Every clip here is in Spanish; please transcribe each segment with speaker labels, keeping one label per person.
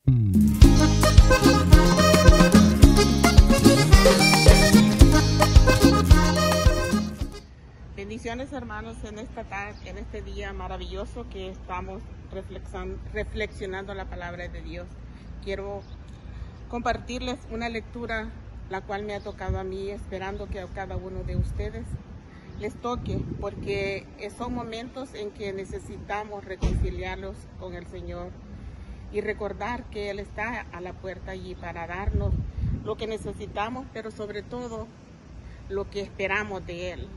Speaker 1: Bendiciones, hermanos, en esta tarde, en este día maravilloso que estamos reflexionando la palabra de Dios. Quiero compartirles una lectura la cual me ha tocado a mí, esperando que a cada uno de ustedes les toque, porque son momentos en que necesitamos reconciliarnos con el Señor y recordar que Él está a la puerta allí para darnos lo que necesitamos, pero sobre todo lo que esperamos de Él.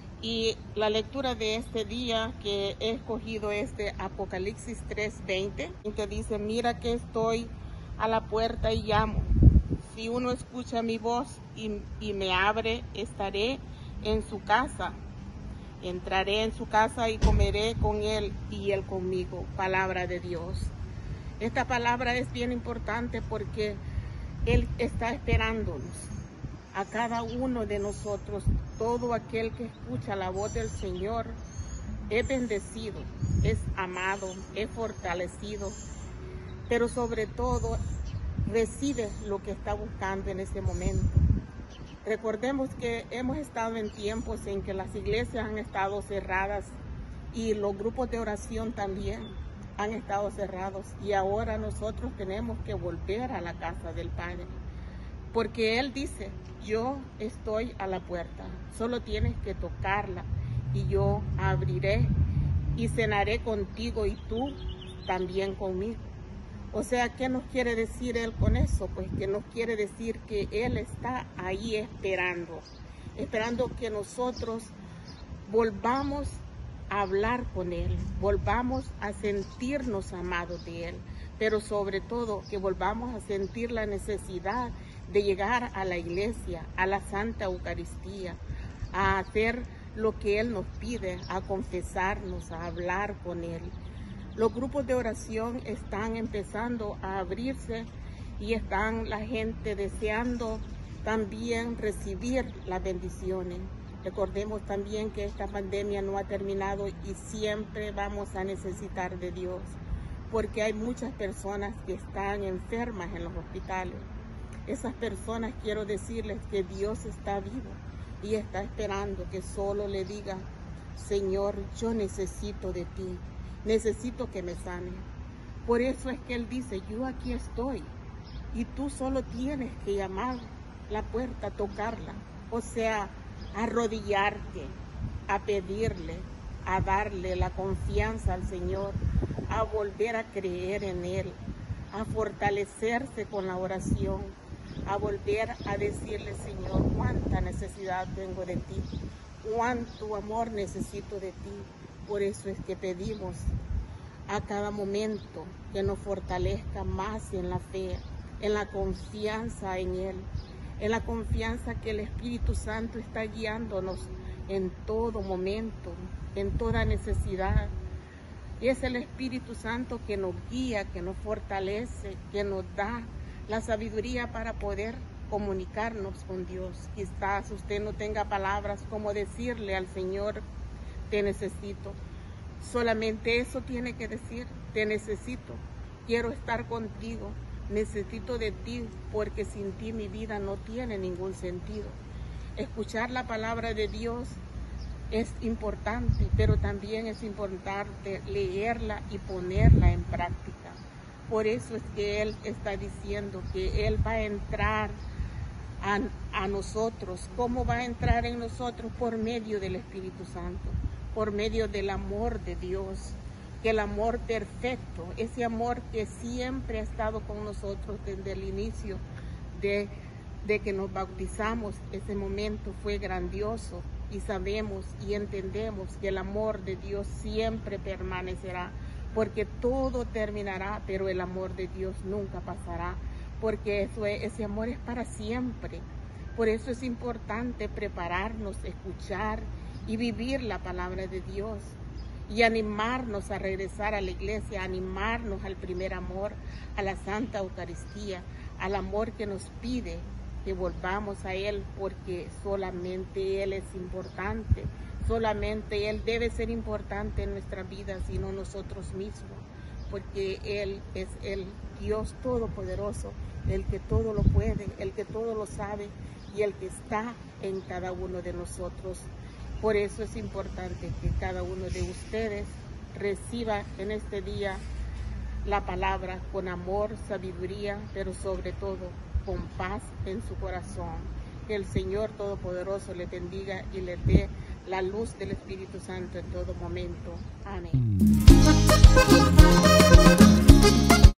Speaker 1: Y la lectura de este día que he escogido es de Apocalipsis 3:20, que dice: mira que estoy a la puerta y llamo. Si uno escucha mi voz y me abre, estaré en su casa. Entraré en su casa y comeré con él y él conmigo. Palabra de Dios. Esta palabra es bien importante porque Él está esperándonos a cada uno de nosotros. Todo aquel que escucha la voz del Señor es bendecido, es amado, es fortalecido, pero sobre todo recibe lo que está buscando en ese momento. Recordemos que hemos estado en tiempos en que las iglesias han estado cerradas y los grupos de oración también han estado cerrados, y ahora nosotros tenemos que volver a la casa del Padre, porque Él dice: yo estoy a la puerta, solo tienes que tocarla y yo abriré y cenaré contigo y tú también conmigo. O sea, ¿qué nos quiere decir Él con eso? Pues que nos quiere decir que Él está ahí esperando que nosotros volvamos a hablar con Él, volvamos a sentirnos amados de Él, pero sobre todo que volvamos a sentir la necesidad de llegar a la iglesia, a la Santa Eucaristía, a hacer lo que Él nos pide, a confesarnos, a hablar con Él. Los grupos de oración están empezando a abrirse y están la gente deseando también recibir las bendiciones. Recordemos también que esta pandemia no ha terminado y siempre vamos a necesitar de Dios, porque hay muchas personas que están enfermas en los hospitales. Esas personas, quiero decirles que Dios está vivo y está esperando que solo le diga: Señor, yo necesito de ti, necesito que me sane. Por eso es que Él dice: yo aquí estoy, y tú solo tienes que llamar la puerta, tocarla, o sea, arrodillarte, a pedirle, a darle la confianza al Señor, a volver a creer en Él, a fortalecerse con la oración, a volver a decirle: Señor, cuánta necesidad tengo de ti, cuánto amor necesito de ti. Por eso es que pedimos a cada momento que nos fortalezca más en la fe, en la confianza en Él, en la confianza que el Espíritu Santo está guiándonos en todo momento, en toda necesidad. Y es el Espíritu Santo que nos guía, que nos fortalece, que nos da la sabiduría para poder comunicarnos con Dios. Quizás usted no tenga palabras como decirle al Señor: te necesito. Solamente eso tiene que decir: te necesito, quiero estar contigo, necesito de ti, porque sin ti mi vida no tiene ningún sentido. Escuchar la palabra de Dios es importante, pero también es importante leerla y ponerla en práctica. Por eso es que Él está diciendo que Él va a entrar a nosotros. ¿Cómo va a entrar en nosotros? Por medio del Espíritu Santo, por medio del amor de Dios, que el amor perfecto, ese amor que siempre ha estado con nosotros desde el inicio de que nos bautizamos. Ese momento fue grandioso y sabemos y entendemos que el amor de Dios siempre permanecerá, porque todo terminará, pero el amor de Dios nunca pasará, porque ese amor es para siempre. Por eso es importante prepararnos, escuchar y vivir la palabra de Dios, y animarnos a regresar a la iglesia, animarnos al primer amor, a la Santa Eucaristía, al amor que nos pide que volvamos a Él, porque solamente Él es importante, solamente Él debe ser importante en nuestras vidas y no nosotros mismos. porque Él es el Dios Todopoderoso, el que todo lo puede, el que todo lo sabe y el que está en cada uno de nosotros. Por eso es importante que cada uno de ustedes reciba en este día la palabra con amor, sabiduría, pero sobre todo con paz en su corazón. Que el Señor Todopoderoso le bendiga y le dé la luz del Espíritu Santo en todo momento. Amén.